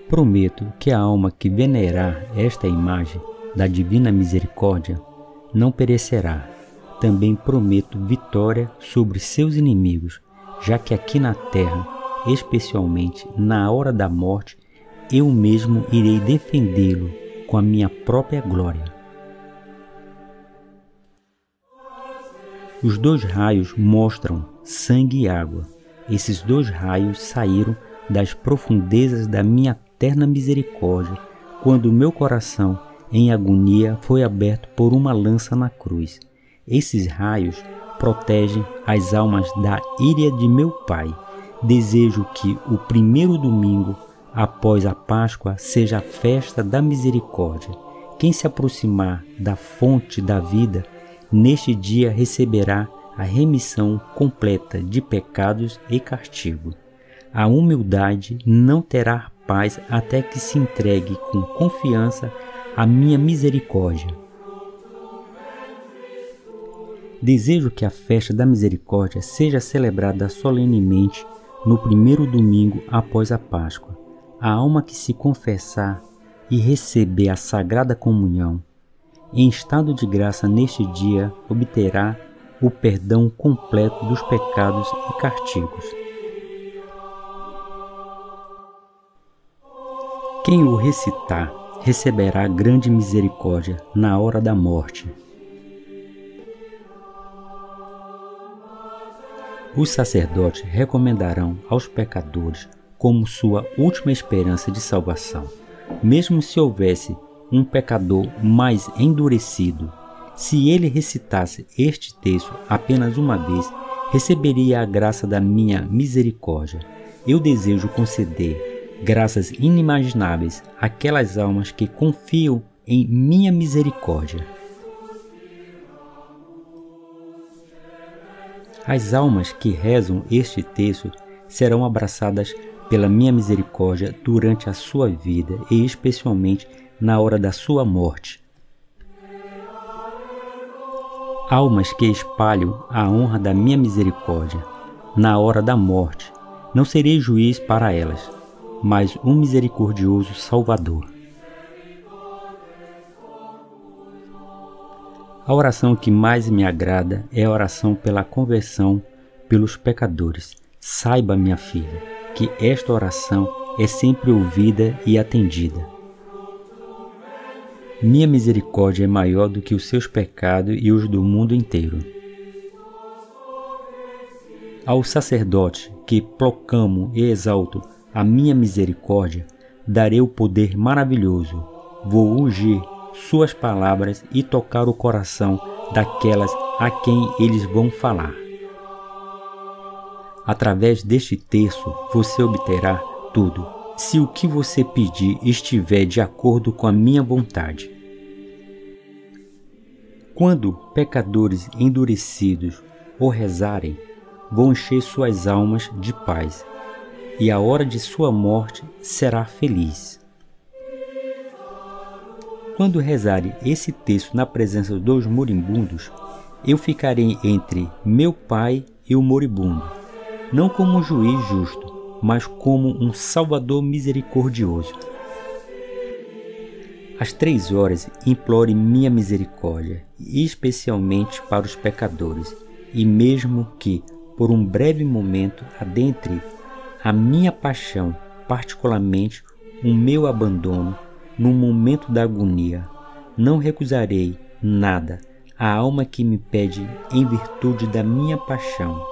Prometo que a alma que venerar esta imagem da divina misericórdia não perecerá. Também prometo vitória sobre seus inimigos, já que aqui na terra, especialmente na hora da morte, eu mesmo irei defendê-lo com a minha própria glória. Os 2 raios mostram sangue e água. Esses 2 raios saíram das profundezas da minha terna misericórdia, quando o meu coração, em agonia, foi aberto por uma lança na cruz. Esses raios protegem as almas da ira de meu Pai. Desejo que o primeiro domingo após a Páscoa seja a festa da misericórdia. Quem se aproximar da fonte da vida, neste dia receberá a remissão completa de pecados e castigo. A humildade não terá paz até que se entregue com confiança à minha misericórdia. Desejo que a festa da misericórdia seja celebrada solenemente no primeiro domingo após a Páscoa. A alma que se confessar e receber a Sagrada Comunhão, em estado de graça neste dia, obterá o perdão completo dos pecados e castigos. Quem o recitar receberá grande misericórdia na hora da morte. Os sacerdotes recomendarão aos pecadores como sua última esperança de salvação. Mesmo se houvesse um pecador mais endurecido, se ele recitasse este texto apenas uma vez, receberia a graça da minha misericórdia. Eu desejo conceder graças inimagináveis àquelas almas que confiam em minha misericórdia. As almas que rezam este texto serão abraçadas pela minha misericórdia durante a sua vida e especialmente na hora da sua morte. Almas que espalham a honra da minha misericórdia na hora da morte, não serei juiz para elas, mas um misericordioso Salvador. A oração que mais me agrada é a oração pela conversão pelos pecadores. Saiba, minha filha, que esta oração é sempre ouvida e atendida. Minha misericórdia é maior do que os seus pecados e os do mundo inteiro. Ao sacerdote que proclamo e exalto a minha misericórdia, darei o poder maravilhoso. Vou ungir suas palavras e tocar o coração daquelas a quem eles vão falar. Através deste texto você obterá tudo, se o que você pedir estiver de acordo com a minha vontade. Quando pecadores endurecidos o rezarem, vão encher suas almas de paz, e a hora de sua morte será feliz. Quando rezarem esse texto na presença dos moribundos, eu ficarei entre meu Pai e o moribundo, não como um juiz justo, mas como um Salvador misericordioso. Às 3 horas implore minha misericórdia, especialmente para os pecadores, e mesmo que, por um breve momento, adentre a minha paixão, particularmente o meu abandono, no momento da agonia, não recusarei nada à alma que me pede em virtude da minha paixão.